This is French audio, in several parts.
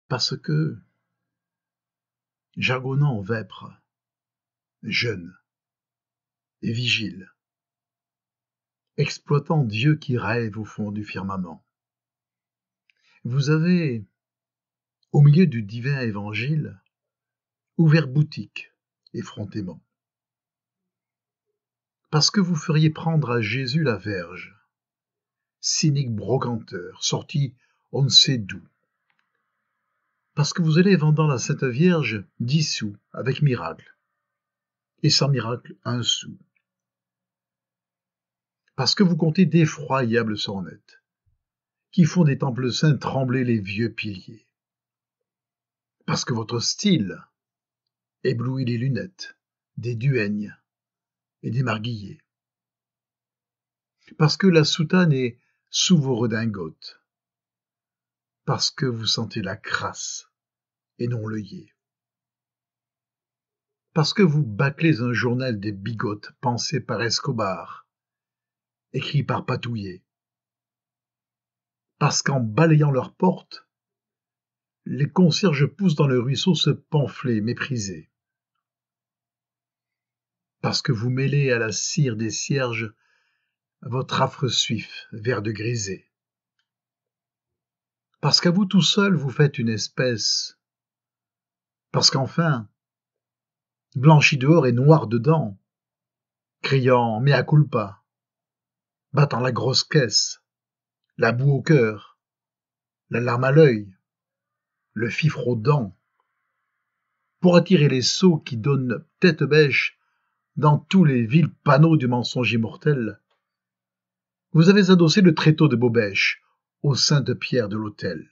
Parce que, jargonnant en vêpres, jeune et vigile, exploitant Dieu qui rêve au fond du firmament, vous avez, au milieu du divin évangile, ouvert boutique effrontément. Parce que vous feriez prendre à Jésus la verge, cynique brocanteur, sorti on ne sait d'où. Parce que vous allez vendant la Sainte Vierge 10 sous avec miracle, et sans miracle 1 sou. Parce que vous comptez d'effroyables sornettes, qui font des temples saints trembler les vieux piliers. Parce que votre style éblouit les lunettes des duègnes et des marguilliers. Parce que la soutane est sous vos redingotes. Parce que vous sentez la crasse et non l'œillet. Parce que vous bâclez un journal des bigotes pensé par Escobar, écrit par Patouillet. Parce qu'en balayant leurs portes, les concierges poussent dans le ruisseau ce pamphlet méprisé. Parce que vous mêlez à la cire des cierges votre affreux suif vert de grisé. Parce qu'à vous tout seul vous faites une espèce. Parce qu'enfin, blanchi dehors et noir dedans, criant mea culpa, battant la grosse caisse, la boue au cœur, la larme à l'œil, le fifre aux dents, pour attirer les sots qui donnent tête bêche dans tous les vils panneaux du mensonge immortel, vous avez adossé le tréteau de Bobèche aux saintes pierres de l'autel.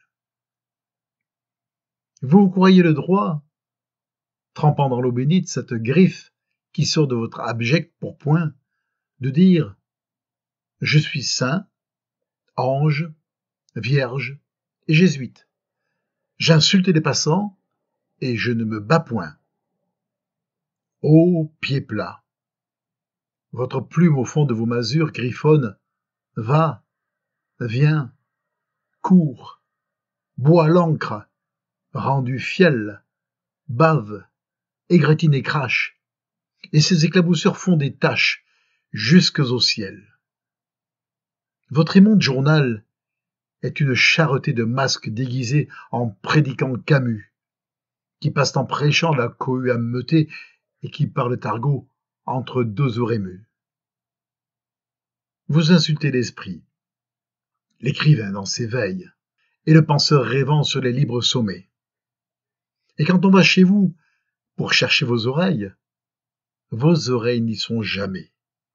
Vous croyez le droit, trempant dans l'eau bénite cette griffe qui sort de votre abject pourpoint, de dire « Je suis saint, ange, vierge et jésuite. J'insulte les passants et je ne me bats point. » Ô pied plat, votre plume au fond de vos masures griffonne « Va, viens, cours, bois l'encre, rendu fiel, bave, égratigne et crache, et ces éclaboussures font des taches jusques au ciel. Votre immonde journal est une charretée de masques déguisés en prédiquant Camus, qui passent en prêchant la cohue ammeutée et qui parlent argot entre deux orémus. Vous insultez l'esprit, l'écrivain dans ses veilles, et le penseur rêvant sur les libres sommets. Et quand on va chez vous pour chercher vos oreilles n'y sont jamais.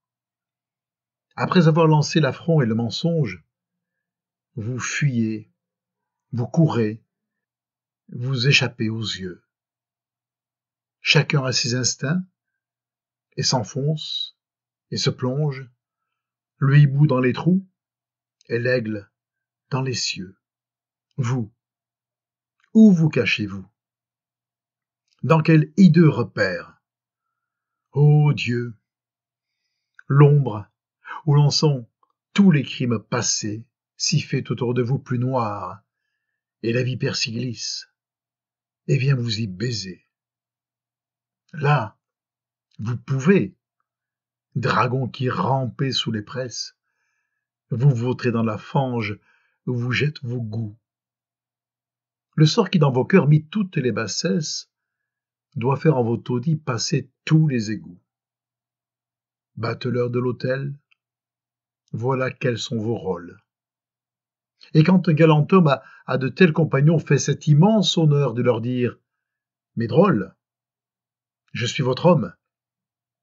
Après avoir lancé l'affront et le mensonge, vous fuyez, vous courez, vous échappez aux yeux. Chacun a ses instincts, et s'enfonce, et se plonge, le hibou dans les trous, et l'aigle dans les cieux. Vous, où vous cachez-vous? Dans quel hideux repère? Ô Dieu, l'ombre où l'on sent tous les crimes passés s'y fait autour de vous plus noir, et la vipère s'y glisse, et vient vous y baiser. Là, vous pouvez, dragon qui rampez sous les presses, vous vautrez dans la fange où vous jettent vos goûts. Le sort qui dans vos cœurs mit toutes les bassesses doit faire en vos taudis passer tous les égouts. Bateleurs de l'autel, voilà quels sont vos rôles. Et quand un galant homme a de tels compagnons fait cet immense honneur de leur dire « Mais drôle, je suis votre homme, dégainons. »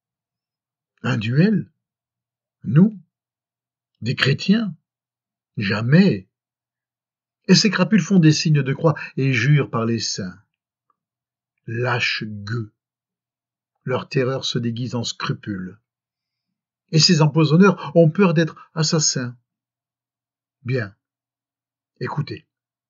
Un duel? Nous? Des chrétiens? Jamais. Et ces crapules font des signes de croix et jurent par les saints. Lâches gueux, leur terreur se déguise en scrupules. Et ces empoisonneurs ont peur d'être assassins. Bien, écoutez.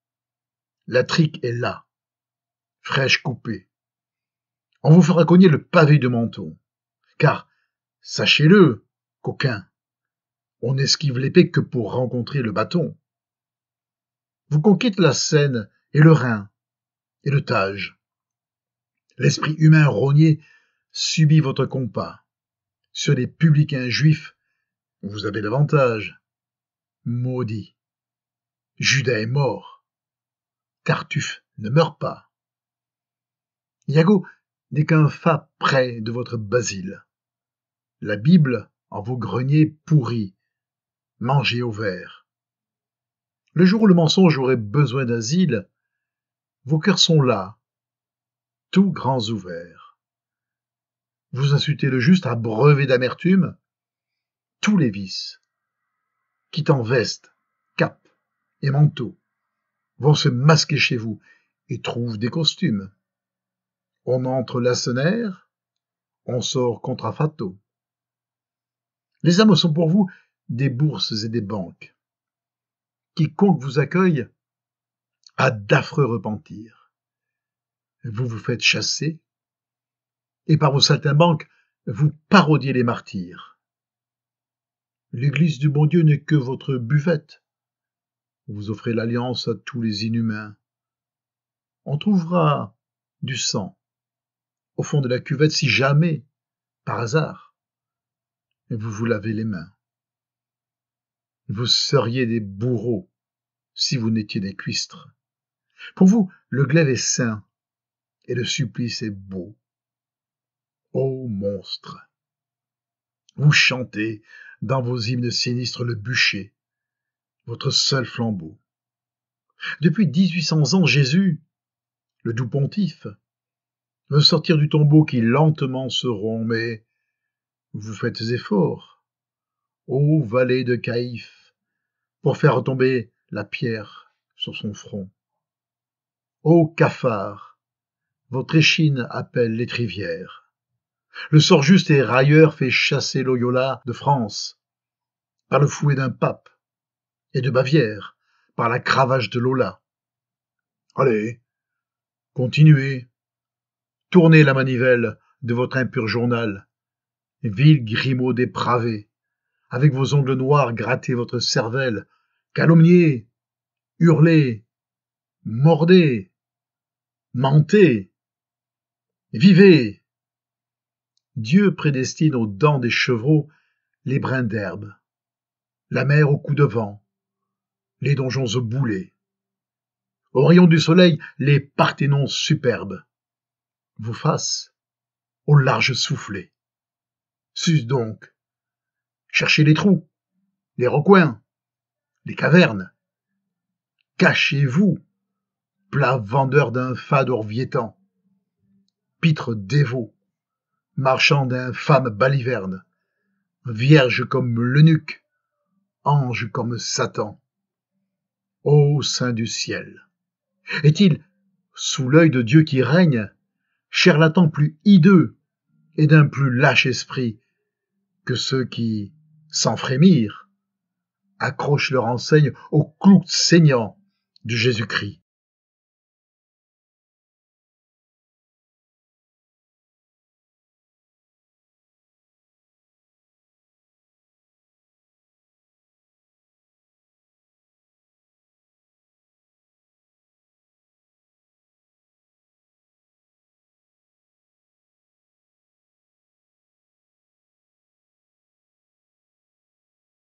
La trique est là, fraîche coupée. On vous fera cogner le pavé de menton. Car, sachez-le, coquin, on n'esquive l'épée que pour rencontrer le bâton. vous conquîtes la Seine et le Rhin et le Tage. L'esprit humain rogné subit votre compas. Sur les publicains juifs, vous avez l'avantage. Maudit. Judas est mort. Tartuffe ne meurt pas. Iago n'est qu'un fat près de votre Basile. La Bible en vos greniers pourris, mangée au verre. Le jour où le mensonge aurait besoin d'asile, vos cœurs sont là, tout grands ouverts. Vous insultez le juste à brevet d'amertume, tous les vices, quittant veste, cape et manteau, vont se masquer chez vous et trouvent des costumes. On entre lacenaire, on sort contraffatto. Les âmes sont pour vous des bourses et des banques. Quiconque vous accueille a d'affreux repentirs. Vous vous faites chasser, et par vos saltimbanques, vous parodiez les martyrs. L'église du bon Dieu n'est que votre buvette. Vous offrez l'alliance à tous les inhumains. On trouvera du sang au fond de la cuvette si jamais, par hasard, vous vous lavez les mains. Vous seriez des bourreaux si vous n'étiez des cuistres. Pour vous, le glaive est sain et le supplice est beau. Ô monstre! Vous chantez dans vos hymnes sinistres le bûcher, votre seul flambeau. Depuis 1800 ans, Jésus, le doux pontife, veut sortir du tombeau qui lentement se rompt, mais vous faites effort, ô vallée de Caïphe, pour faire retomber la pierre sur son front. Ô cafard, votre échine appelle l'étrivière. Le sort juste et railleur fait chasser Loyola de France par le fouet d'un pape et de Bavière par la cravache de Lola. Allez, continuez, tournez la manivelle de votre impur journal, vil grimaud dépravé, avec vos ongles noirs grattez votre cervelle, calomniez, hurlez, mordez, mentez, vivez. Dieu prédestine aux dents des chevreaux les brins d'herbe, la mer au coup de vent, les donjons au boulet. Au rayon du soleil, les parthénons superbes. Vos faces au large soufflet. Sus donc, cherchez les trous, les recoins, les cavernes. Cachez-vous, plat vendeur d'un fade orviétan, pitre dévot, marchand d'infâme baliverne, vierge comme l'eunuque, ange comme Satan. Ô saint du ciel! Est-il, sous l'œil de Dieu qui règne, charlatan plus hideux et d'un plus lâche esprit que ceux qui, sans frémir, accrochent leur enseigne au clou saignant de Jésus-Christ?